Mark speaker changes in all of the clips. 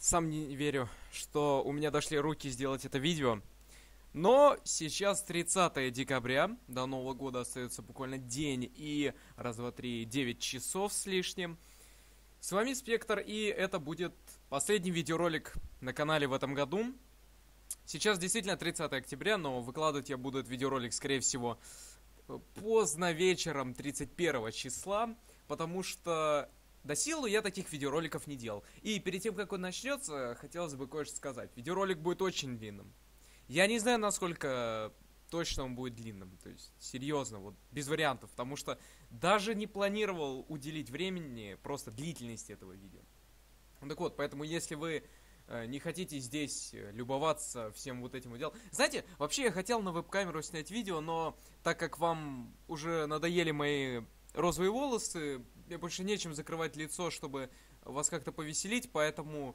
Speaker 1: сам не верю, что у меня дошли руки сделать это видео. Но сейчас 30 декабря, до Нового года остается буквально день и раз, два, три, 9 часов с лишним. С вами Спектр, и это будет последний видеоролик на канале в этом году. Сейчас действительно 30 октября, но выкладывать я буду этот видеоролик, скорее всего, поздно вечером 31 числа, потому что до силы я таких видеороликов не делал. И перед тем, как он начнется, хотелось бы кое-что сказать. Видеоролик будет очень длинным. Я не знаю, насколько точно он будет длинным. То есть, серьезно, вот без вариантов. Потому что даже не планировал уделить времени просто длительности этого видео. Ну так вот, поэтому если вы не хотите здесь любоваться всем вот этим делом. Знаете, вообще я хотел на веб-камеру снять видео, но так как вам уже надоели мои розовые волосы, мне больше нечем закрывать лицо, чтобы вас как-то повеселить, поэтому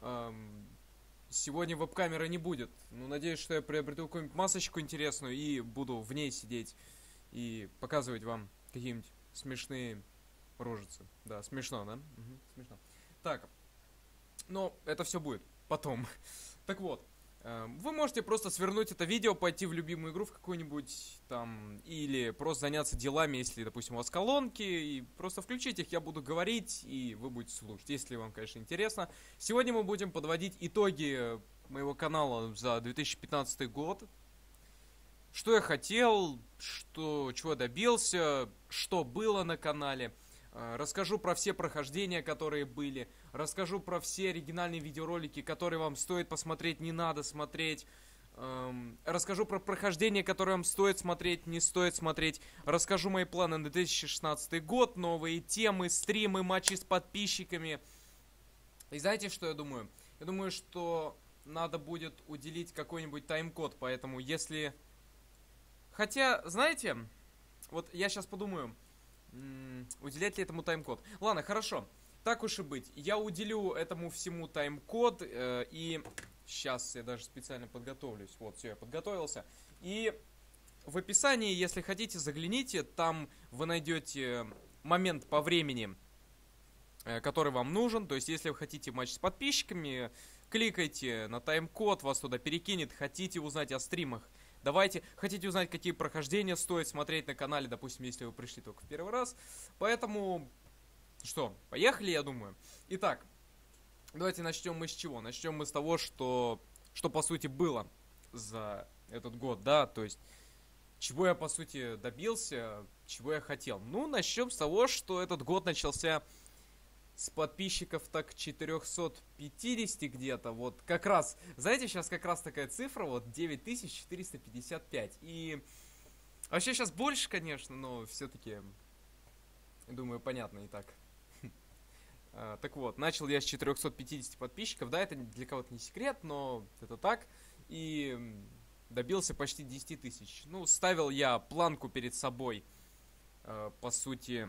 Speaker 1: сегодня веб-камеры не будет. Ну, надеюсь, что я приобрету какую-нибудь масочку интересную и буду в ней сидеть и показывать вам какие-нибудь смешные рожицы. Да, смешно, да? Угу, смешно. Так, но это все будет потом. Так вот, вы можете просто свернуть это видео, пойти в любимую игру в какую-нибудь там, или просто заняться делами, если, допустим, у вас колонки, и просто включить их, я буду говорить, и вы будете слушать, если вам, конечно, интересно. Сегодня мы будем подводить итоги моего канала за 2015 год. Что я хотел, чего я добился, что было на канале. Расскажу про все прохождения, которые были. Расскажу про все оригинальные видеоролики, которые вам стоит посмотреть, не надо смотреть. Расскажу про прохождения, которые вам стоит смотреть, не стоит смотреть. Расскажу мои планы на 2016 год, новые темы, стримы, матчи с подписчиками. И знаете, что я думаю? Я думаю, что надо будет уделить какой-нибудь тайм-код, поэтому если... Хотя, знаете, вот я сейчас подумаю... уделять ли этому тайм-код? Ладно, хорошо. Так уж и быть. Я уделю этому всему тайм-код. И сейчас я даже специально подготовлюсь. Вот, все, я подготовился. И в описании, если хотите, загляните. Там вы найдете момент по времени, который вам нужен. То есть, если вы хотите матч с подписчиками, кликайте на тайм-код, вас туда перекинет. Хотите узнать о стримах, давайте. Хотите узнать, какие прохождения стоит смотреть на канале, допустим, если вы пришли только в первый раз. Поэтому, что, поехали, я думаю. Итак, давайте начнем мы с чего? Начнем мы с того, что по сути было за этот год, да, то есть, чего я, по сути, добился, чего я хотел. Ну, начнем с того, что этот год начался с подписчиков так 450 где-то, вот как раз, знаете, сейчас как раз такая цифра, вот 9455, и вообще сейчас больше, конечно, но все-таки, думаю, понятно и так. Так вот, начал я с 450 подписчиков, да, это для кого-то не секрет, но это так, и добился почти 10 тысяч. Ну, ставил я планку перед собой, по сути...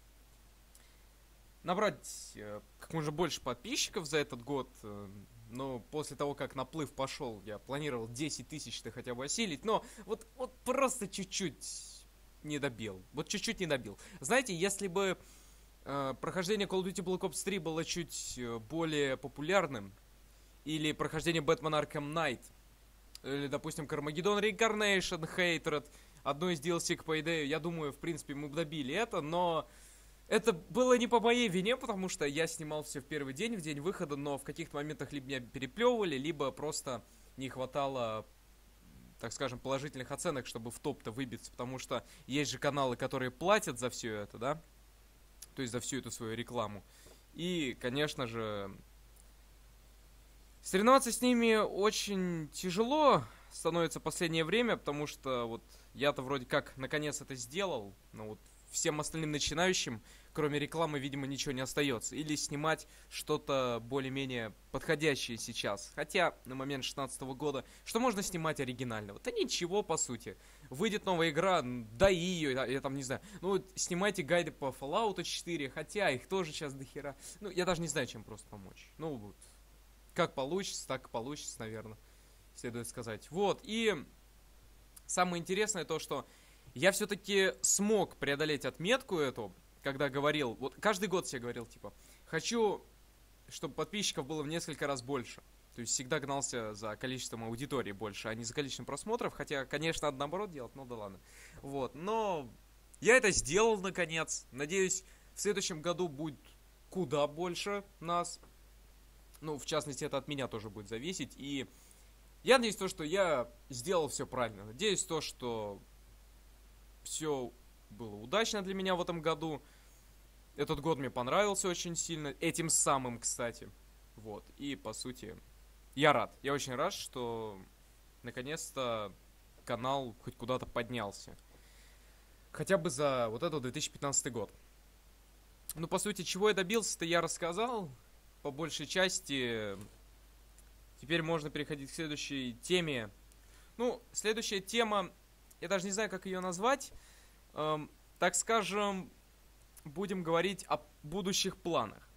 Speaker 1: набрать как можно больше подписчиков за этот год. Но после того, как наплыв пошел, я планировал 10 тысяч-то хотя бы осилить. Но вот просто чуть-чуть не добил. Вот чуть-чуть не добил. Знаете, если бы прохождение Call of Duty Black Ops 3 было чуть более популярным, или прохождение Batman Arkham Knight, или, допустим, Carmageddon Reincarnation, Hatred, одно из DLC к Payday, я думаю, в принципе, мы бы добили это, но... это было не по моей вине, потому что я снимал все в первый день, в день выхода, но в каких-то моментах либо меня переплевывали, либо просто не хватало, так скажем, положительных оценок, чтобы в топ-то выбиться, потому что есть же каналы, которые платят за все это, да, то есть за всю эту свою рекламу. И, конечно же, соревноваться с ними очень тяжело становится в последнее время, потому что вот я-то вроде как наконец это сделал, но вот всем остальным начинающим, кроме рекламы, видимо, ничего не остается. Или снимать что-то более-менее подходящее сейчас. Хотя на момент 2016 года, что можно снимать оригинального? Да ничего, по сути. Выйдет новая игра, да и ее, я там не знаю. Ну, вот снимайте гайды по Fallout 4, хотя их тоже сейчас дохера. Ну, я даже не знаю, чем просто помочь. Ну, вот. Как получится, так и получится, наверное, следует сказать. Вот, и самое интересное то, что я все-таки смог преодолеть отметку эту, когда говорил, вот каждый год себе говорил, типа, хочу чтобы подписчиков было в несколько раз больше. То есть всегда гнался за количеством аудитории больше, а не за количеством просмотров. Хотя, конечно, надо наоборот делать, ну да ладно. Вот, но я это сделал наконец. Надеюсь, в следующем году будет куда больше нас. Ну, в частности, это от меня тоже будет зависеть. И я надеюсь, то, что я сделал все правильно. Надеюсь, то, что все было удачно для меня в этом году. Этот год мне понравился очень сильно. Этим самым, кстати. Вот. И, по сути, я рад. Я очень рад, что наконец-то канал хоть куда-то поднялся. Хотя бы за вот этот 2015 год. Ну, по сути, чего я добился-то, я рассказал. По большей части. Теперь можно переходить к следующей теме. Ну, следующая тема, я даже не знаю, как ее назвать. Так скажем, будем говорить о будущих планах.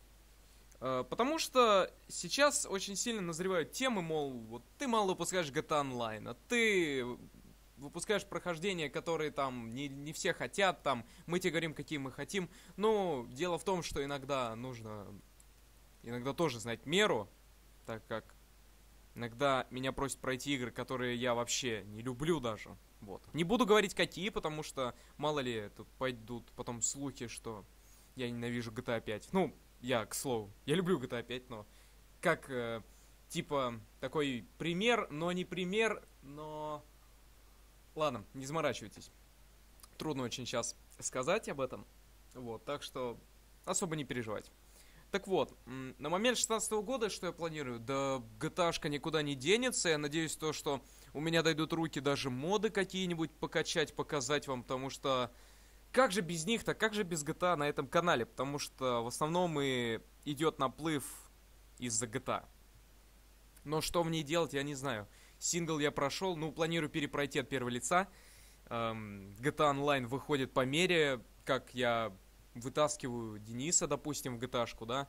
Speaker 1: Потому что сейчас очень сильно назревают темы, мол, вот ты мало выпускаешь GTA Online, а ты выпускаешь прохождения, которые там не все хотят, там мы тебе говорим, какие мы хотим. Но дело в том, что иногда нужно тоже знать меру, так как иногда меня просят пройти игры, которые я вообще не люблю даже. Вот. Не буду говорить какие, потому что мало ли тут пойдут потом слухи, что я ненавижу GTA 5. Ну, я, к слову, я люблю GTA 5, но как типа такой пример, но не пример, но... Ладно, не заморачивайтесь. Трудно очень сейчас сказать об этом. Вот, так что особо не переживать. Так вот, на момент 2016 года, что я планирую? Да GTA-шка никуда не денется. Я надеюсь, то, что у меня дойдут руки даже моды какие-нибудь покачать, показать вам. Потому что как же без них-то, как же без GTA на этом канале? Потому что в основном и идет наплыв из-за GTA. Но что мне делать, я не знаю. Сингл я прошел, ну, планирую перепройти от первого лица. GTA Online выходит по мере, как я вытаскиваю Дениса, допустим, в GTA-шку, да.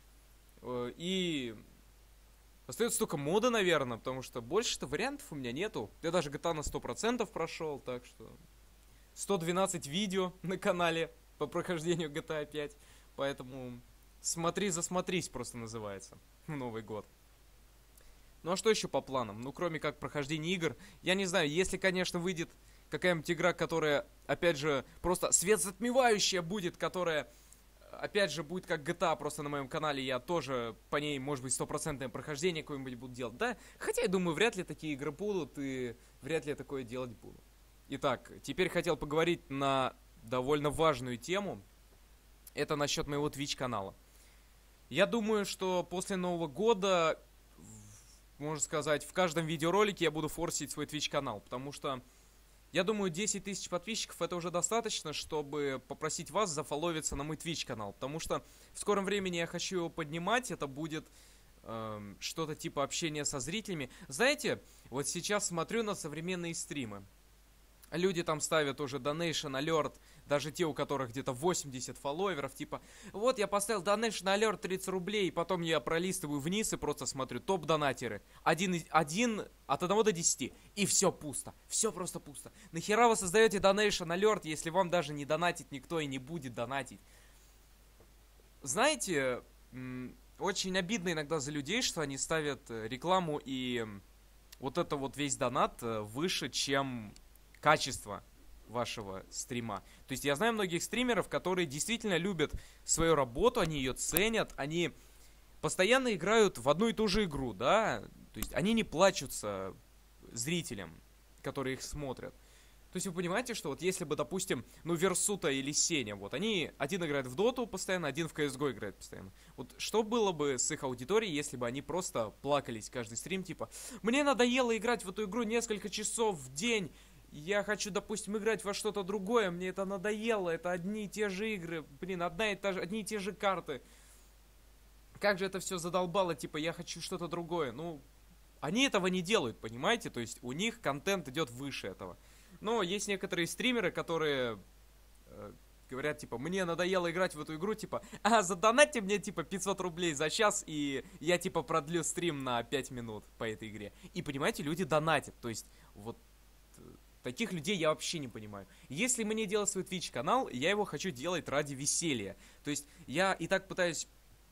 Speaker 1: И остается только мода, наверное, потому что больше-то вариантов у меня нету. Я даже GTA на 100% прошел, так что 112 видео на канале по прохождению GTA 5. Поэтому смотри, засмотрись просто называется в Новый год. Ну а что еще по планам? Ну, кроме как прохождения игр, я не знаю, если, конечно, выйдет какая-нибудь игра, которая, опять же, просто светозатмевающая будет, которая, опять же, будет как GTA просто на моем канале, я тоже по ней, может быть, 100% прохождение какое-нибудь буду делать, да? Хотя, я думаю, вряд ли такие игры будут, и вряд ли я такое делать буду. Итак, теперь хотел поговорить на довольно важную тему. Это насчет моего Twitch канала. Я думаю, что после Нового года, можно сказать, в каждом видеоролике я буду форсить свой Twitch канал, потому что я думаю, 10 тысяч подписчиков это уже достаточно, чтобы попросить вас зафоловиться на мой Twitch канал. Потому что в скором времени я хочу его поднимать. Это будет что-то типа общения со зрителями. Знаете, вот сейчас смотрю на современные стримы. Люди там ставят уже Donation Alert, даже те, у которых где-то 80 фолловеров, типа, вот я поставил Donation Alert 30 рублей, и потом я пролистываю вниз и просто смотрю топ-донатеры. Один от 1 до 10, и все пусто, все просто пусто. Нахера вы создаете Donation Alert, если вам даже не донатить никто и не будет донатить? Знаете, очень обидно иногда за людей, что они ставят рекламу и вот это вот весь донат выше, чем качество вашего стрима. То есть я знаю многих стримеров, которые действительно любят свою работу, они ее ценят, они постоянно играют в одну и ту же игру, да, то есть они не плачутся зрителям, которые их смотрят. То есть вы понимаете, что вот если бы, допустим, ну, Версута или Сеня, вот они, один играет в Доту постоянно, один в CSGO играет постоянно. Вот что было бы с их аудиторией, если бы они просто плакались каждый стрим, типа, мне надоело играть в эту игру несколько часов в день, я хочу, допустим, играть во что-то другое, мне это надоело, это одни и те же игры, блин, одни и те же карты. Как же это все задолбало, типа, я хочу что-то другое. Ну, они этого не делают, понимаете? То есть у них контент идет выше этого. Но есть некоторые стримеры, которые говорят, типа, мне надоело играть в эту игру, типа, задонатьте мне, типа, 500 рублей за час, и я, типа, продлю стрим на 5 минут по этой игре. И, понимаете, люди донатят, то есть, вот, таких людей я вообще не понимаю. Если мне делать свой Twitch канал, я его хочу делать ради веселья. То есть я и так пытаюсь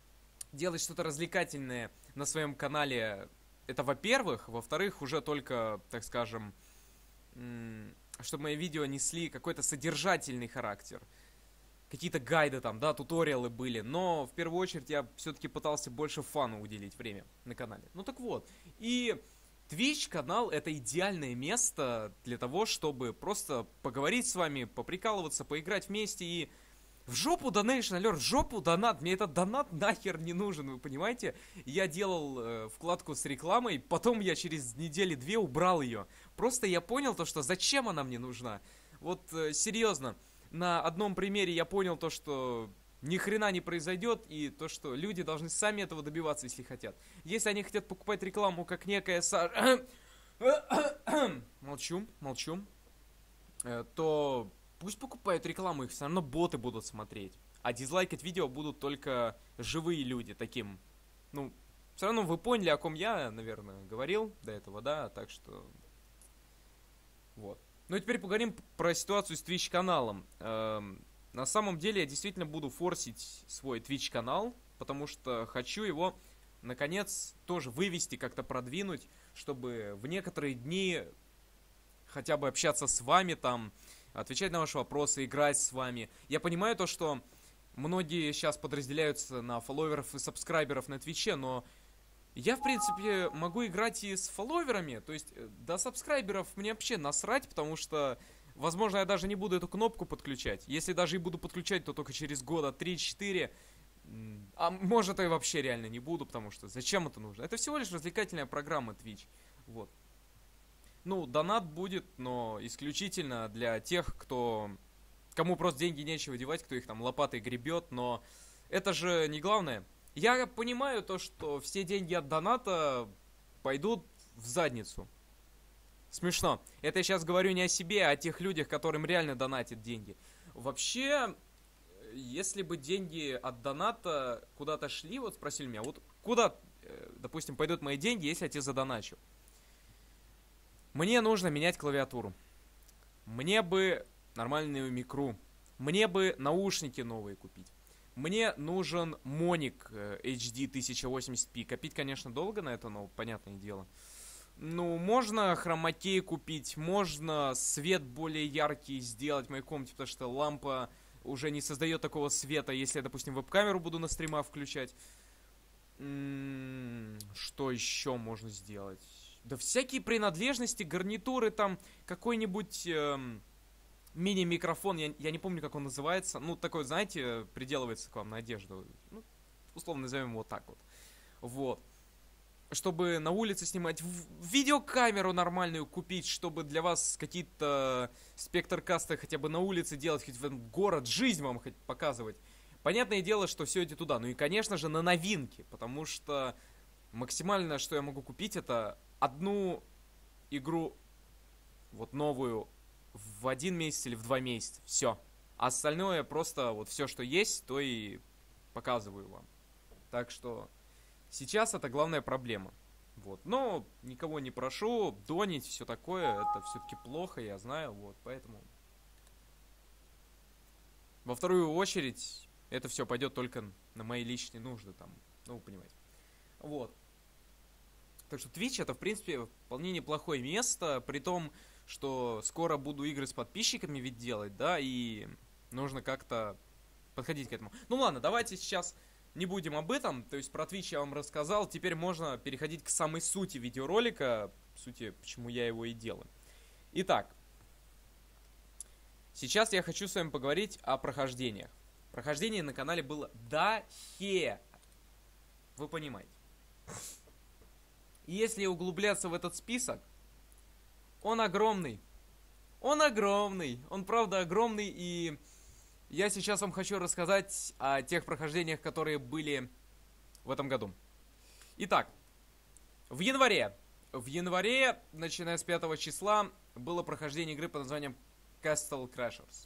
Speaker 1: делать что-то развлекательное на своем канале, это во-первых. Во-вторых, уже только, так скажем, чтобы мои видео несли какой-то содержательный характер. Какие-то гайды там, да, туториалы были. Но в первую очередь я все-таки пытался больше фану уделить время на канале. Ну так вот. И Twitch канал это идеальное место для того, чтобы просто поговорить с вами, поприкалываться, поиграть вместе и... В жопу Donation Alert, в жопу донат. Мне этот донат нахер не нужен, вы понимаете? Я делал вкладку с рекламой, потом я через недели-две убрал ее. Просто я понял то, что зачем она мне нужна. Вот серьезно, на одном примере я понял то, что ни хрена не произойдет, и то, что люди должны сами этого добиваться, если хотят. Если они хотят покупать рекламу, как некая молчу, то... Пусть покупают рекламу, их все равно боты будут смотреть. А дизлайкать видео будут только живые люди таким. Ну, все равно вы поняли, о ком я, наверное, говорил до этого, да? Так что... Вот. Ну и теперь поговорим про ситуацию с Twitch каналом. На самом деле я действительно буду форсить свой Twitch канал, потому что хочу его, наконец, тоже вывести, как-то продвинуть, чтобы в некоторые дни хотя бы общаться с вами там, отвечать на ваши вопросы, играть с вами. Я понимаю то, что многие сейчас подразделяются на фолловеров и сабскрайберов на Твиче, но я, в принципе, могу играть и с фолловерами. То есть до сабскрайберов мне вообще насрать, потому что, возможно, я даже не буду эту кнопку подключать. Если даже и буду подключать, то только через года 3-4. А может, и вообще реально не буду, потому что зачем это нужно? Это всего лишь развлекательная программа Twitch. Вот. Ну, донат будет, но исключительно для тех, кому просто деньги нечего девать, кто их там лопатой гребет, но это же не главное. Я понимаю то, что все деньги от доната пойдут в задницу. Смешно. Это я сейчас говорю не о себе, а о тех людях, которым реально донатят деньги. Вообще, если бы деньги от доната куда-то шли, вот спросили меня, вот куда, допустим, пойдут мои деньги, если я тебе задоначу? Мне нужно менять клавиатуру. Мне бы нормальную микру. Мне бы наушники новые купить. Мне нужен моник HD 1080p. Копить, конечно, долго на это, но понятное дело. Ну, можно хромакей купить, можно свет более яркий сделать в моей комнате, потому что лампа уже не создает такого света, если я, допустим, веб-камеру буду на стримах включать. Что еще можно сделать? Да всякие принадлежности, гарнитуры, там какой-нибудь мини-микрофон, я не помню, как он называется. Ну, такой, знаете, приделывается к вам на одежду. Ну, условно назовем его вот так вот. Вот. Чтобы на улице снимать, видеокамеру нормальную купить, чтобы для вас какие-то спектркасты хотя бы на улице делать, хоть в город, жизнь вам хоть показывать. Понятное дело, что все идет туда. Ну и, конечно же, на новинки, потому что максимально, что я могу купить, это одну игру, вот новую, в 1 месяц или в 2 месяца. Все. А остальное просто вот все, что есть, то и показываю вам. Так что сейчас это главная проблема. Вот. Но никого не прошу донить, все такое. Это все-таки плохо, я знаю. Вот. Поэтому во вторую очередь это все пойдет только на мои личные нужды. Там, ну, вы понимаете. Вот. Так что Twitch это, в принципе, вполне неплохое место, при том, что скоро буду игры с подписчиками ведь делать, да, и нужно как-то подходить к этому. Ну ладно, давайте сейчас не будем об этом, то есть про Twitch я вам рассказал, теперь можно переходить к самой сути видеоролика, сути, почему я его и делаю. Итак, сейчас я хочу с вами поговорить о прохождениях. Прохождение на канале было дохера, вы понимаете. И если углубляться в этот список, он огромный. Он огромный. Он правда огромный. И я сейчас вам хочу рассказать о тех прохождениях, которые были в этом году. Итак, в январе, начиная с 5 числа, было прохождение игры под названием Castle Crashers.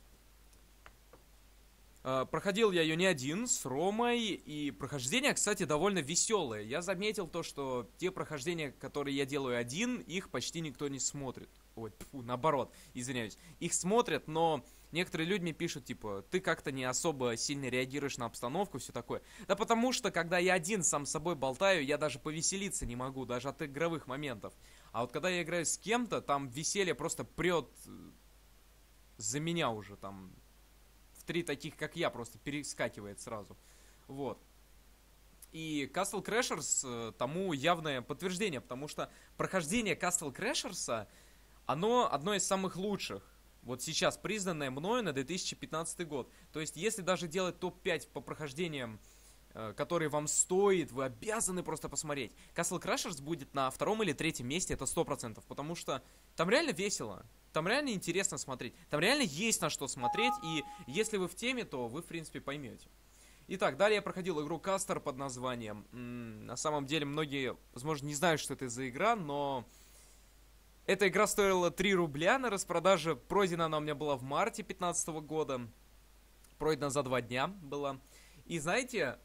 Speaker 1: Проходил я ее не один, с Ромой, и прохождение, кстати, довольно веселое. Я заметил то, что те прохождения, которые я делаю один, их почти никто не смотрит. Ой, наоборот, извиняюсь. Их смотрят, но некоторые люди мне пишут, типа, ты как-то не особо сильно реагируешь на обстановку, все такое. Да потому что, когда я один сам с собой болтаю, я даже повеселиться не могу, даже от игровых моментов. А вот когда я играю с кем-то, там веселье просто прет за меня уже, там, в 3 таких, как я, просто перескакивает сразу. Вот. И Castle Crashers тому явное подтверждение, потому что прохождение Castle Crashers, оно одно из самых лучших. Вот сейчас признанное мною на 2015 год. То есть, если даже делать топ-5 по прохождениям, которые вам стоит, вы обязаны просто посмотреть. Castle Crashers будет на 2-м или 3-м месте, это 100%, потому что там реально весело. Там реально интересно смотреть. Там реально есть на что смотреть, и если вы в теме, то вы, в принципе, поймете. Итак, далее я проходил игру Кастер под названием. На самом деле, многие, возможно, не знают, что это за игра, но эта игра стоила 3 рубля на распродаже. Пройдена она у меня была в марте 2015 года. Пройдена за 2 дня была. И знаете,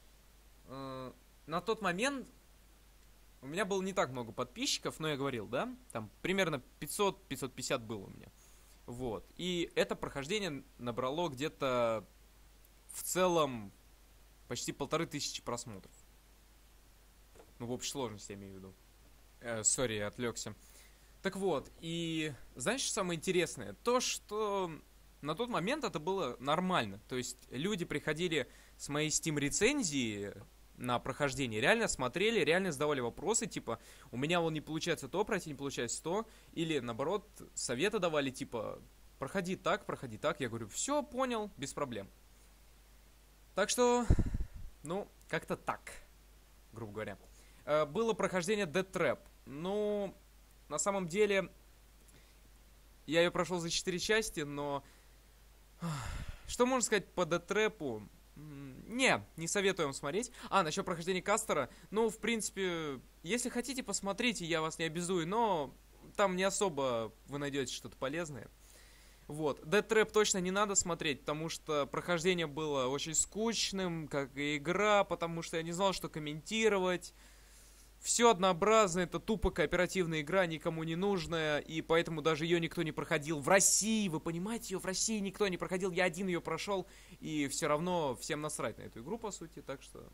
Speaker 1: на тот момент у меня было не так много подписчиков, но я говорил, да? Там примерно 500-550 было у меня. Вот. И это прохождение набрало где-то в целом почти 1500 просмотров. Ну, в общей сложности, я имею в виду. Сори, я отвлекся. Так вот, и знаешь, что самое интересное? То, что на тот момент это было нормально. То есть люди приходили с моей Steam-рецензии на прохождение, реально смотрели, реально задавали вопросы, типа, у меня вон не получается то пройти, не получается то, или наоборот, советы давали, типа, проходи так, я говорю, все, понял, без проблем. Так что, ну, как-то так, грубо говоря. Было прохождение Death Trap. Ну, на самом деле, я ее прошел за 4 части, но что можно сказать по Death Trap'у? Не советую вам смотреть. Насчет прохождения Кастера. Ну, в принципе, если хотите, посмотрите, я вас не обязую, но там не особо вы найдете что-то полезное. Вот. Death Trap точно не надо смотреть, потому что прохождение было очень скучным, как и игра, потому что я не знал, что комментировать. Все однообразно, это тупо кооперативная игра, никому не нужная, и поэтому даже ее никто не проходил в России, вы понимаете, ее в России никто не проходил, я один ее прошел, и все равно всем насрать на эту игру, по сути, так что,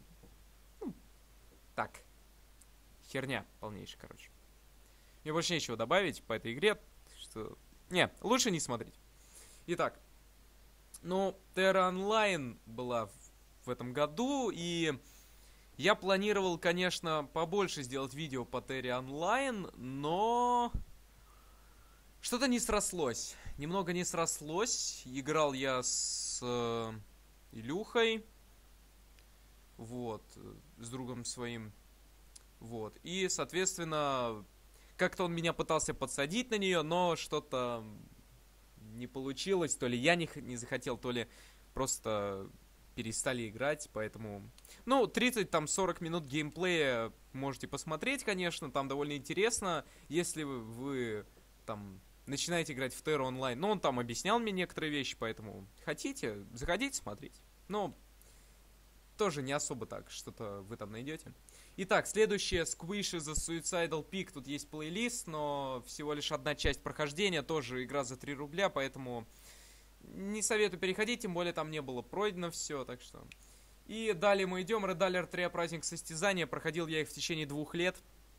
Speaker 1: так, херня полнейшая, короче. Мне больше нечего добавить по этой игре, что, лучше не смотреть. Итак, Terra Online была в этом году, и я планировал, конечно, побольше сделать видео по Terra Online, но что-то не срослось. Немного не срослось. Играл я с Илюхой, вот, с другом своим, вот. И, соответственно, как-то он меня пытался подсадить на нее, но что-то не получилось. То ли я не захотел, то ли просто перестали играть, поэтому... 30-40 минут геймплея можете посмотреть, конечно, там довольно интересно, если вы там начинаете играть в Terra Online. Он там объяснял мне некоторые вещи, поэтому хотите, заходите смотреть. Но тоже не особо так, что-то вы там найдете. Итак, следующее, Squish the Suicidal Peak, тут есть плейлист, но всего лишь одна часть прохождения, тоже игра за 3 рубля, поэтому... Не советую переходить, тем более там не было пройдено все, так что... И далее мы идем. Red Alert 3 праздник состязания. Проходил я их в течение 2 лет.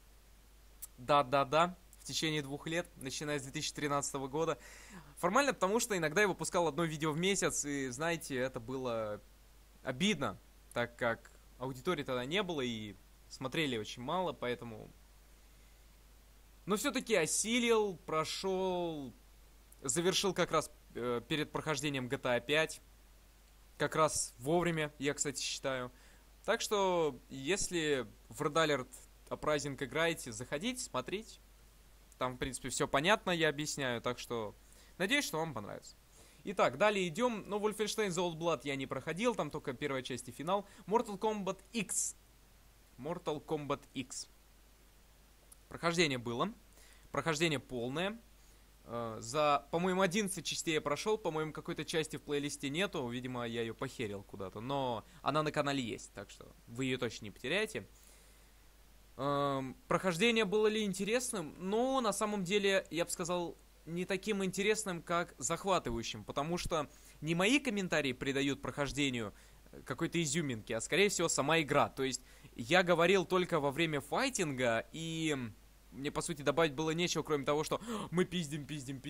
Speaker 1: Да, в течение 2 лет, начиная с 2013 года. Формально потому, что иногда я выпускал одно видео в месяц, и, знаете, это было обидно, так как аудитории тогда не было, и смотрели очень мало, поэтому... Но все-таки осилил, прошел, завершил как раз перед прохождением GTA 5. Как раз вовремя, я, кстати, считаю. Так что, если в Red Alert Uprising играете, заходите, смотрите. Там, в принципе, все понятно, я объясняю. Так что, надеюсь, что вам понравится. Итак, далее идем. Wolfenstein The Old Blood я не проходил, там только первая часть и финал. Mortal Kombat X. Mortal Kombat X. Прохождение было. Прохождение полное. За, по-моему, 11 частей я прошел, по-моему, какой-то части в плейлисте нету, видимо, я ее похерил куда-то, но она на канале есть, так что вы ее точно не потеряете. Прохождение было ли интересным? На самом деле, я бы сказал, не таким интересным, как захватывающим, потому что не мои комментарии придают прохождению какой-то изюминки, а скорее всего сама игра. То есть я говорил только во время файтинга, и мне, по сути, добавить было нечего, кроме того, что мы пиздим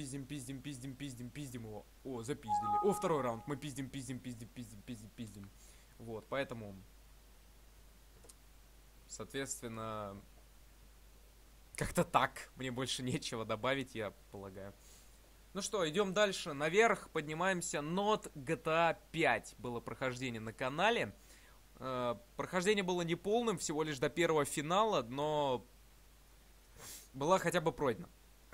Speaker 1: его. О, запиздили. О, второй раунд. Мы пиздим. Вот, поэтому, соответственно, как-то так. Мне больше нечего добавить, я полагаю. Ну что, идем дальше. Наверх поднимаемся. Not GTA 5 было прохождение на канале. Прохождение было неполным, всего лишь до первого финала, но была хотя бы пройдена.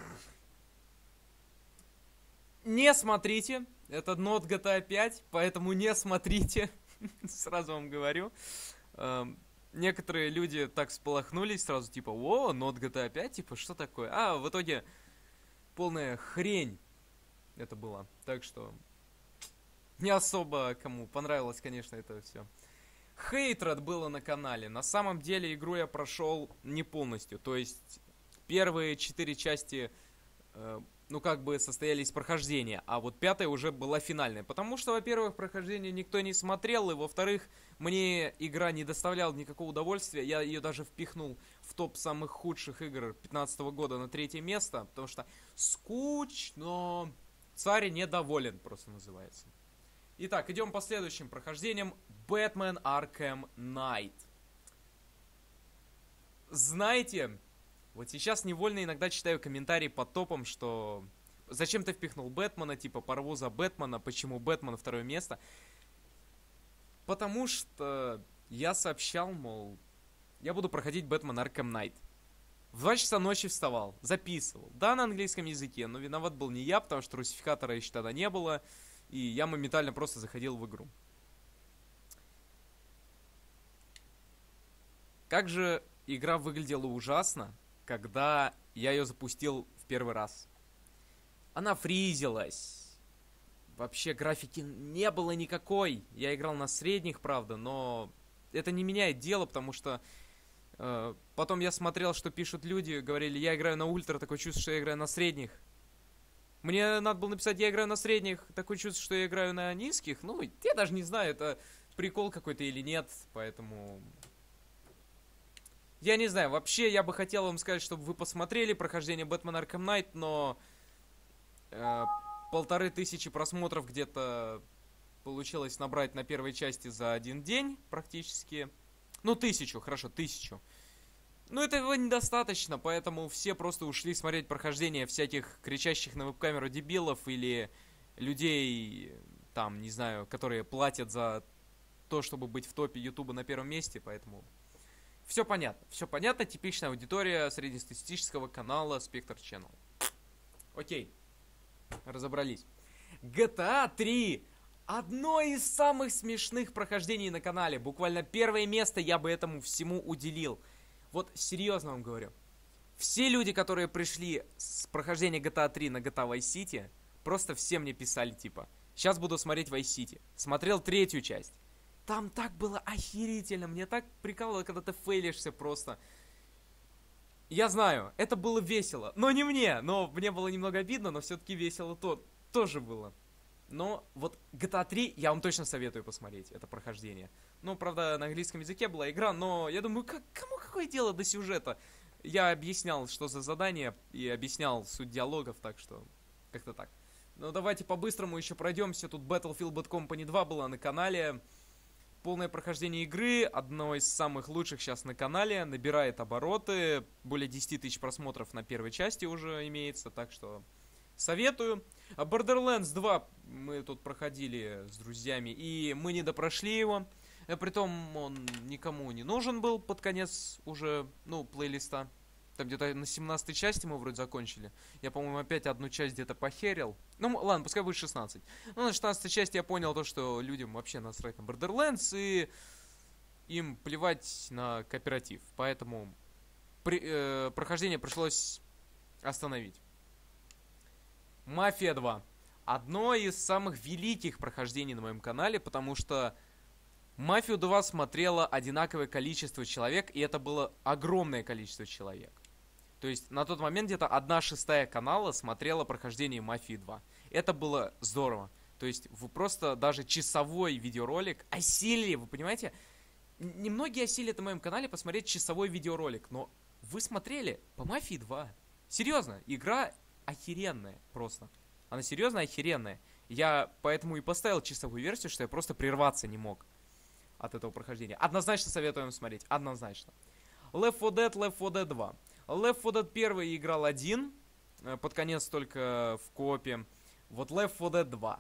Speaker 1: Не смотрите. Это Not GTA 5, поэтому не смотрите. Сразу вам говорю. Некоторые люди так всполохнулись сразу, типа, о, Not GTA 5, типа, что такое? А, в итоге полная хрень это было. Так что не особо кому понравилось, конечно, это все. Hatred было на канале. На самом деле игру я прошел не полностью. То есть первые 4 части, ну как бы состоялись прохождения, а вот 5-я уже была финальная. Потому что, во-первых, прохождение никто не смотрел, и во-вторых, мне игра не доставляла никакого удовольствия. Я ее даже впихнул в топ самых худших игр 2015 года на 3-е место, потому что скучно. Царь недоволен, просто называется. Итак, идем по следующим прохождениям. Batman Arkham Knight. Знаете, вот сейчас невольно иногда читаю комментарии под топом, что зачем ты впихнул Бэтмена, типа порву за Бэтмена, почему Бэтмен второе место? Потому что я сообщал, мол, я буду проходить Batman Arkham Knight. В 2 часа ночи вставал, записывал. Да, на английском языке, но виноват был не я, потому что русификатора еще тогда не было. И я моментально просто заходил в игру. Как же игра выглядела ужасно, когда я ее запустил в первый раз. Она фризилась. Вообще графики не было никакой. Я играл на средних, правда, но это не меняет дело, потому что потом я смотрел, что пишут люди, говорили, я играю на ультра, такое чувство, что я играю на средних. Мне надо было написать, я играю на средних, такое чувство, что я играю на низких. Ну, я даже не знаю, это прикол какой-то или нет, поэтому... Я не знаю, вообще я бы хотел вам сказать, чтобы вы посмотрели прохождение Batman Arkham Knight, но 1500 просмотров где-то получилось набрать на первой части за один день практически. Ну, 1000, хорошо, 1000. Ну, этого недостаточно, поэтому все просто ушли смотреть прохождение всяких кричащих на веб-камеру дебилов или людей, там, не знаю, которые платят за то, чтобы быть в топе Ютуба на первом месте, поэтому... Все понятно, типичная аудитория среднестатистического канала Spectre Channel. Окей, разобрались. GTA 3. Одно из самых смешных прохождений на канале. Буквально первое место я бы этому всему уделил. Вот серьезно вам говорю. Все люди, которые пришли с прохождения GTA 3 на GTA Vice City, просто все мне писали типа, сейчас буду смотреть Vice City. Смотрел 3-ю часть. Там так было охерительно. Мне так прикалывало, когда ты фейлишься просто. Я знаю, это было весело. Но не мне. Но мне было немного обидно, но все-таки весело тоже было. Но вот GTA 3 я вам точно советую посмотреть. Это прохождение. Ну, правда, на английском языке была игра, но я думаю, кому какое дело до сюжета? Я объяснял, что за задание, и объяснял суть диалогов, так что как-то так. Ну, давайте по-быстрому еще пройдемся. Тут Battlefield Bad Company 2 была на канале. Полное прохождение игры, одно из самых лучших сейчас на канале, набирает обороты, более 10 000 просмотров на первой части уже имеется, так что советую. А Borderlands 2 мы тут проходили с друзьями, и мы не допрошли его, притом он никому не нужен был под конец уже, ну, плейлиста. Там где-то на 17-й части мы вроде закончили. Я, по-моему, опять одну часть где-то похерил. Ну, ладно, пускай будет 16. Ну, на 16-й части я понял то, что людям вообще насрать на Borderlands, и им плевать на кооператив. Поэтому прохождение пришлось остановить. Мафия 2. Одно из самых великих прохождений на моем канале, потому что Мафию 2 смотрело одинаковое количество человек, и это было огромное количество человек. То есть на тот момент где-то 1/6 канала смотрела прохождение Мафии 2. Это было здорово. То есть вы просто даже часовой видеоролик осилили, вы понимаете? Немногие осилят на моем канале посмотреть часовой видеоролик, но вы смотрели по Мафии 2. Серьезно, игра охеренная просто. Она серьезно охеренная. Я поэтому и поставил часовую версию, что я просто прерваться не мог от этого прохождения. Однозначно советую вам смотреть, однозначно. Left 4 Dead, Left 4 Dead 2. Left 4 Dead 1 играл один, под конец только в коопе. Вот Left 4 Dead 2.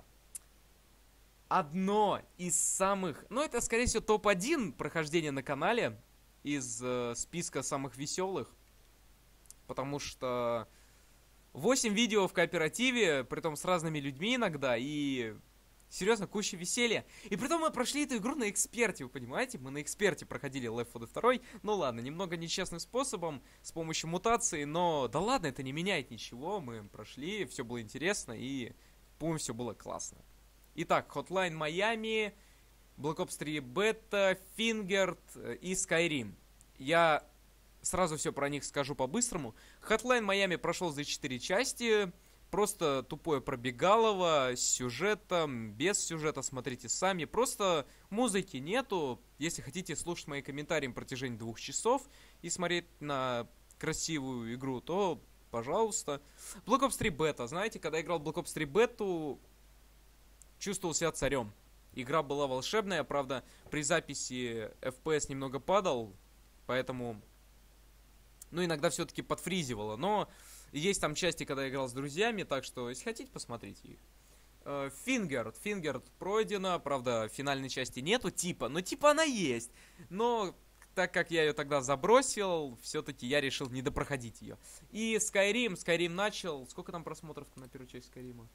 Speaker 1: Одно из самых... Ну, это, скорее всего, топ-1 прохождения на канале из списка самых веселых. Потому что 8 видео в кооперативе, притом с разными людьми иногда, и... Серьезно, куча веселья. И притом мы прошли эту игру на эксперте, вы понимаете? Мы на эксперте проходили Left 4 Dead 2. Ну ладно, немного нечестным способом, с помощью мутации, но да ладно, это не меняет ничего. Мы прошли, все было интересно и, по-моему, все было классно. Итак, Hotline Miami, Black Ops 3 Beta, Fingered и Skyrim. Я сразу все про них скажу по-быстрому. Hotline Miami прошел за 4 части. Просто тупое пробегалово с сюжетом, без сюжета, смотрите сами. Просто музыки нету. Если хотите слушать мои комментарии на протяжении 2 часов и смотреть на красивую игру, то пожалуйста. Black Ops 3 Beta. Знаете, когда я играл в Black Ops 3 Beta, чувствовал себя царем. Игра была волшебная, правда, при записи FPS немного падал, поэтому... Ну, иногда все-таки подфризивало, но... Есть там части, когда я играл с друзьями, так что, если хотите, посмотрите их. Fingered пройдено, правда, финальной части нету, но типа она есть. Но, так как я ее тогда забросил, все-таки я решил не допроходить ее. И Skyrim начал... Сколько там просмотров на первую часть Skyrim?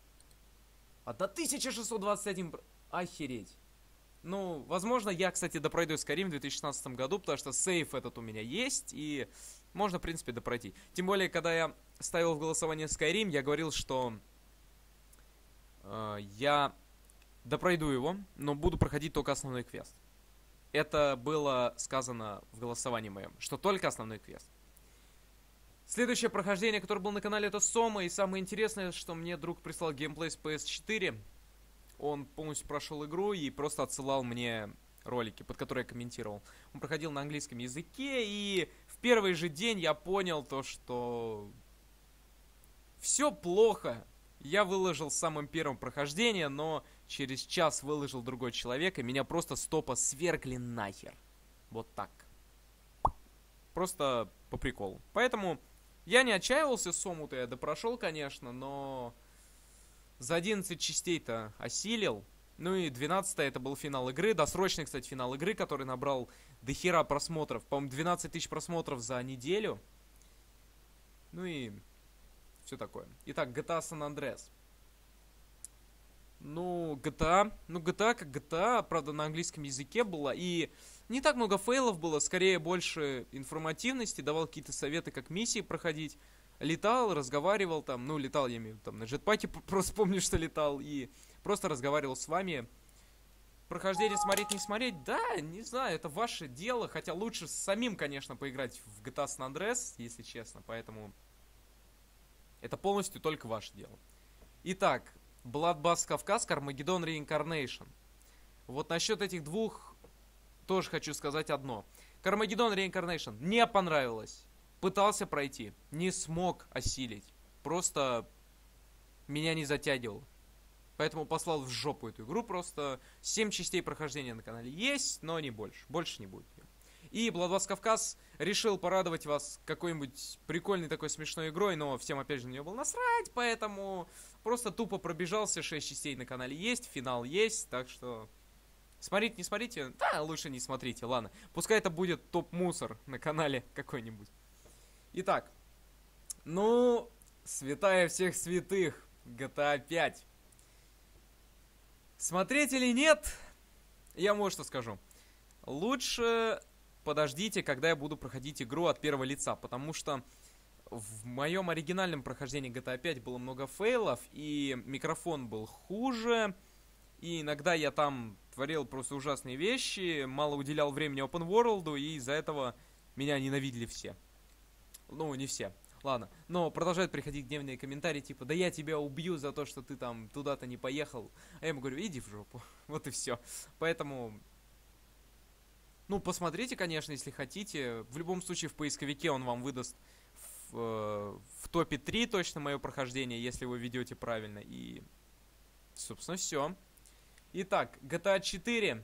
Speaker 1: 1621... Охереть. Ну, возможно, я, кстати, допройду Skyrim в 2016 году, потому что сейф этот у меня есть, и можно, в принципе, допройти. Тем более, когда я ставил в голосование Skyrim, я говорил, что я допройду его, но буду проходить только основной квест. Это было сказано в голосовании моем, что только основной квест. Следующее прохождение, которое было на канале, это Сома, и самое интересное, что мне друг прислал геймплей с PS4. Он полностью прошел игру и просто отсылал мне ролики, под которые я комментировал. Он проходил на английском языке, и в первый же день я понял то, что все плохо. Я выложил самым первым прохождение, но через час выложил другой человек, и меня просто с топа свергли нахер. Вот так. Просто по приколу. Поэтому я не отчаивался, Сому-то я допрошел, конечно, но... За 11 частей-то осилил. Ну и 12-я это был финал игры. Досрочный, кстати, финал игры, который набрал дохера просмотров. По-моему, 12 тысяч просмотров за неделю. Ну и все такое. Итак, GTA San Andreas. GTA как GTA, правда, на английском языке было. И не так много фейлов было, скорее больше информативности. Давал какие-то советы, как миссии проходить. Летал, разговаривал там, ну, летал, я имею в виду, там, на джетпаке, просто помню, что летал, и просто разговаривал с вами. Прохождение смотреть, не смотреть, да, не знаю, это ваше дело, хотя лучше самим, конечно, поиграть в GTA San Andreas, если честно, поэтому это полностью только ваше дело. Итак, Bloodbath Кавказ, Carmageddon Reincarnation. Вот насчет этих двух тоже хочу сказать одно. Carmageddon Reincarnation не понравилось. Пытался пройти, не смог осилить. Просто меня не затягивал. Поэтому послал в жопу эту игру. Просто 7 частей прохождения на канале есть, но не больше. Больше не будет. И Bloodbath Кавказ решил порадовать вас какой-нибудь прикольной такой смешной игрой, но всем опять же на нее было насрать, поэтому просто тупо пробежался. 6 частей на канале есть, финал есть, так что... Смотрите, не смотрите? Да, лучше не смотрите, ладно. Пускай это будет топ-мусор на канале какой-нибудь. Итак, ну, святая всех святых, GTA 5. Смотреть или нет, я вот что скажу. Лучше подождите, когда я буду проходить игру от первого лица, потому что в моем оригинальном прохождении GTA 5 было много фейлов, и микрофон был хуже, и иногда я там творил просто ужасные вещи, мало уделял времени open world, и из-за этого меня ненавидели все. Ну, не все. Ладно, но продолжают приходить гневные комментарии, типа, да я тебя убью за то, что ты там туда-то не поехал. А я ему говорю, иди в жопу. Вот и все. Поэтому, ну, посмотрите, конечно, если хотите. В любом случае, в поисковике он вам выдаст в топе 3 точно мое прохождение, если вы ведете правильно. И, собственно, все. Итак, GTA 4.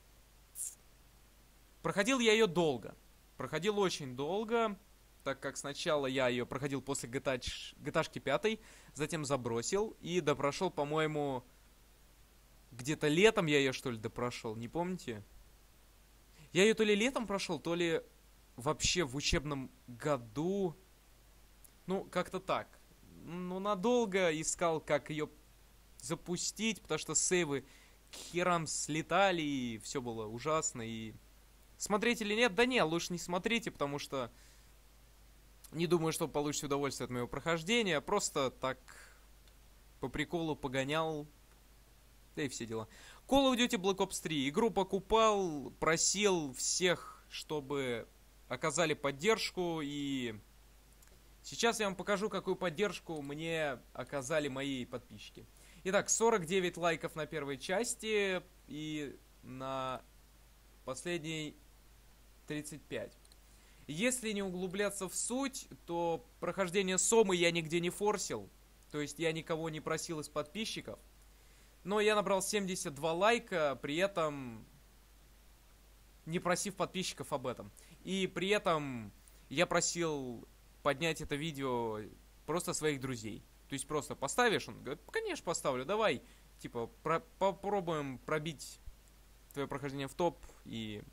Speaker 1: Проходил я ее долго. Проходил очень долго, так как сначала я ее проходил после GTA 5, затем забросил и допрошел, по-моему, где-то летом я ее, что ли, допрошел, не помните? Я ее то ли летом прошел, то ли вообще в учебном году. Ну, как-то так. Ну, надолго искал, как ее запустить, потому что сейвы к херам слетали, и все было ужасно, и... Смотреть или нет? Да не, лучше не смотрите, потому что не думаю, что получите удовольствие от моего прохождения. Просто так по приколу погонял. Да и все дела. Call of Duty Black Ops 3. Игру покупал, просил всех, чтобы оказали поддержку. И сейчас я вам покажу, какую поддержку мне оказали мои подписчики. Итак, 49 лайков на первой части. И на последней 35. Если не углубляться в суть, то прохождение Сомы я нигде не форсил. То есть я никого не просил из подписчиков. Но я набрал 72 лайка, при этом не просив подписчиков об этом. И при этом я просил поднять это видео просто своих друзей. То есть просто поставишь, он говорит, конечно поставлю, давай. Типа попробуем пробить твое прохождение в топ и...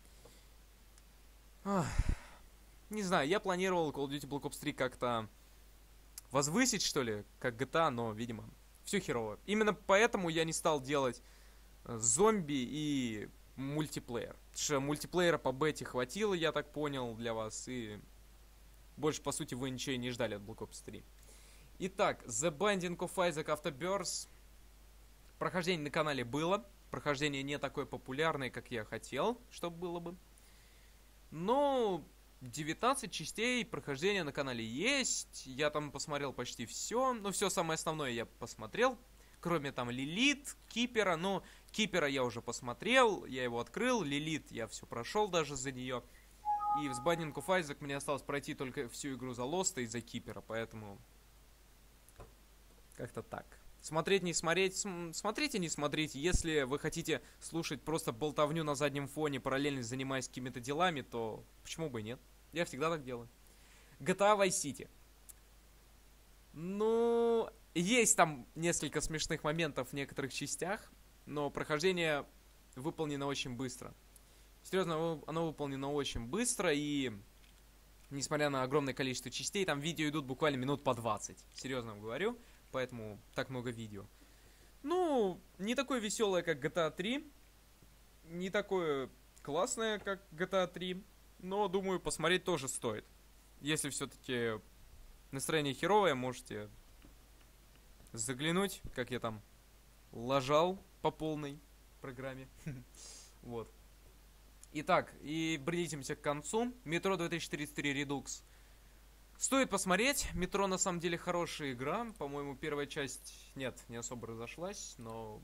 Speaker 1: Не знаю, я планировал Call of Duty Black Ops 3 как-то возвысить, что ли, как GTA, но, видимо, все херово. Именно поэтому я не стал делать зомби и мультиплеер. Потому что мультиплеера по бете хватило, я так понял, для вас. И больше, по сути, вы ничего и не ждали от Black Ops 3. Итак, The Binding of Isaac Afterbirth. Прохождение на канале было. Прохождение не такое популярное, как я хотел, чтобы было бы. Но 19 частей прохождения на канале есть. Я там посмотрел почти все. Ну, все самое основное я посмотрел. Кроме там Лилит, Кипера. Но Кипера я уже посмотрел. Я его открыл. Лилит я все прошел даже за нее. И в Binding of Isaac мне осталось пройти только всю игру за Лоста и за Кипера. Поэтому как-то так. Смотреть, не смотреть, смотрите, не смотрите. Если вы хотите слушать просто болтовню на заднем фоне, параллельно занимаясь какими-то делами, то почему бы и нет? Я всегда так делаю. GTA Vice City. Ну, есть там несколько смешных моментов в некоторых частях, но прохождение выполнено очень быстро. Серьезно, оно выполнено очень быстро, и несмотря на огромное количество частей, там видео идут буквально минут по 20. Серьезно вам говорю. Поэтому так много видео. Ну, не такое веселое, как GTA 3. Не такое классное, как GTA 3. Но, думаю, посмотреть тоже стоит. Если все-таки настроение херовое, можете заглянуть, как я там лажал по полной программе. Вот. Итак, и близимся к концу. Метро 2033 Redux. Стоит посмотреть. Метро на самом деле хорошая игра. По-моему, первая часть, нет, не особо разошлась, но...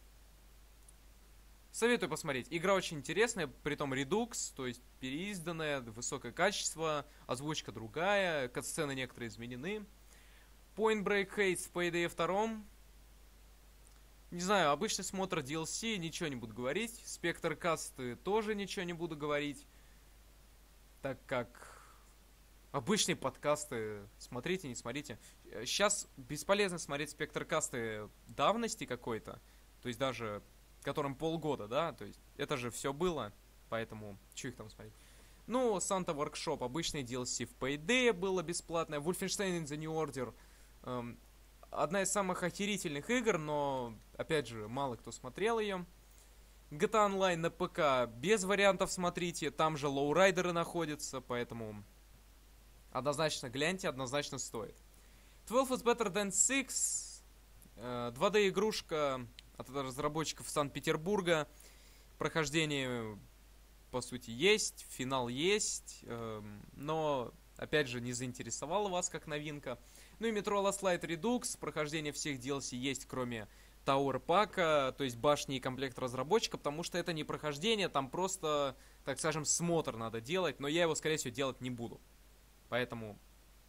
Speaker 1: Советую посмотреть. Игра очень интересная, притом Redux, то есть переизданная, высокое качество, озвучка другая, катсцены некоторые изменены. Point Break Hates в Payday 2. Не знаю, обычный смотр DLC, ничего не буду говорить. Spectre Cast тоже ничего не буду говорить, так как... Обычные подкасты, смотрите, не смотрите. Сейчас бесполезно смотреть спектркасты давности какой-то, то есть даже которым полгода, да, то есть это же все было, поэтому что их там смотреть. Ну, Santa Workshop, обычный DLC в Payday было бесплатное, Wolfenstein in the New Order, одна из самых охерительных игр, но, опять же, мало кто смотрел ее. GTA Online на ПК без вариантов смотрите, там же лоурайдеры находятся, поэтому... Однозначно гляньте, однозначно стоит. 12 is better than 6. 2D игрушка от разработчиков Санкт-Петербурга. Прохождение, по сути, есть. Финал есть. Но опять же, не заинтересовало вас как новинка. Ну и Metro Last Light Redux, прохождение всех DLC есть, кроме Tower Pack, то есть башни и комплект разработчика, потому что это не прохождение, там просто, так скажем, смотр надо делать, но я его, скорее всего, делать не буду. Поэтому,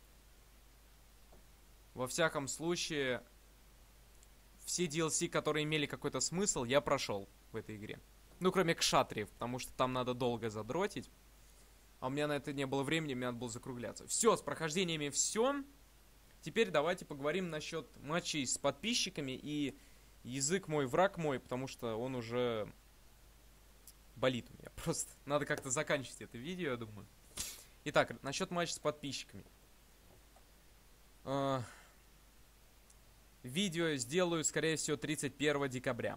Speaker 1: во всяком случае, все DLC, которые имели какой-то смысл, я прошел в этой игре. Ну, кроме Кшатриев, потому что там надо долго задротить. А у меня на это не было времени, мне надо было закругляться. Все, с прохождениями все. Теперь давайте поговорим насчет матчей с подписчиками. И язык мой, враг мой, потому что он уже болит у меня. Просто надо как-то заканчивать это видео, я думаю. Итак, насчет матча с подписчиками. Видео сделаю, скорее всего, 31 декабря.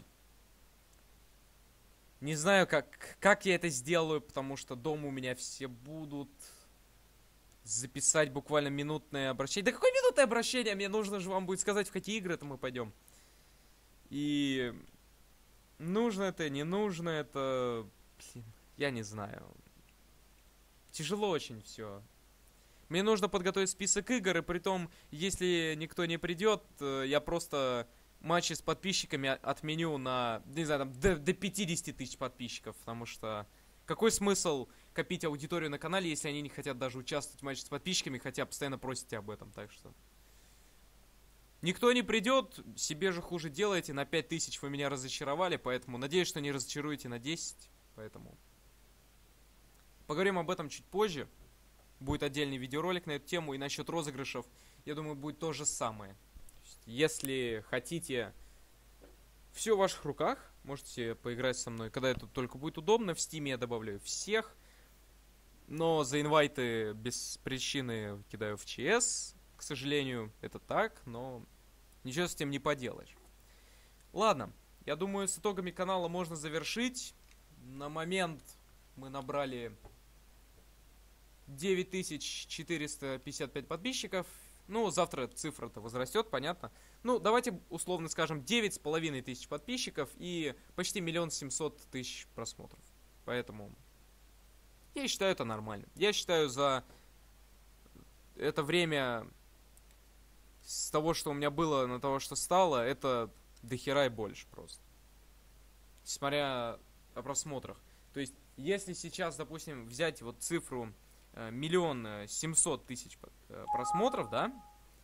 Speaker 1: Не знаю, как я это сделаю, потому что дома у меня все будут. Записать буквально минутное обращение. Да какое минутное обращение? Мне нужно же вам будет сказать, в какие игры это мы пойдем. И нужно это, не нужно это... Блин, я не знаю. Тяжело очень все. Мне нужно подготовить список игр, и притом, если никто не придет, я просто матчи с подписчиками отменю на, не знаю, там, до 50 тысяч подписчиков, потому что какой смысл копить аудиторию на канале, если они не хотят даже участвовать в матче с подписчиками, хотя постоянно просите об этом, так что... Никто не придет, себе же хуже делаете, на 5000 вы меня разочаровали, поэтому надеюсь, что не разочаруете на 10, поэтому... Поговорим об этом чуть позже. Будет отдельный видеоролик на эту тему, и насчет розыгрышев, я думаю, будет то же самое. Если хотите, все в ваших руках, можете поиграть со мной, когда это только будет удобно. В Steam я добавляю всех, но за инвайты без причины кидаю в ЧС. К сожалению, это так, но ничего с этим не поделаешь. Ладно, я думаю, с итогами канала можно завершить. На момент мы набрали 9455 подписчиков. Ну, завтра цифра-то возрастет, понятно. Ну, давайте условно скажем 9500 подписчиков и почти 1 700 000 просмотров. Поэтому я считаю это нормально. Я считаю, за это время с того, что у меня было, на того, что стало, это дохера и больше просто. Смотря о просмотрах. То есть, если сейчас, допустим, взять вот цифру 1 700 000 просмотров, да,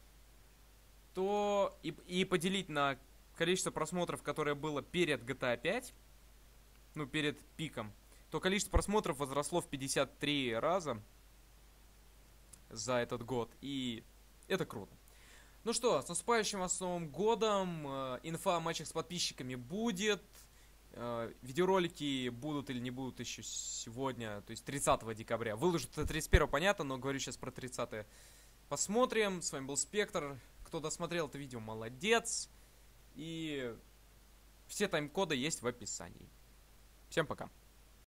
Speaker 1: то и поделить на количество просмотров, которое было перед GTA 5, ну, перед пиком, то количество просмотров возросло в 53 раза за этот год, и это круто. Ну что, с наступающим вас Новым годом, инфа о матчах с подписчиками будет, видеоролики будут или не будут еще сегодня, то есть 30 декабря. Выложу это 31, понятно, но говорю сейчас про 30. Посмотрим. С вами был Спектр. Кто досмотрел это видео, молодец. И все тайм-коды есть в описании. Всем пока.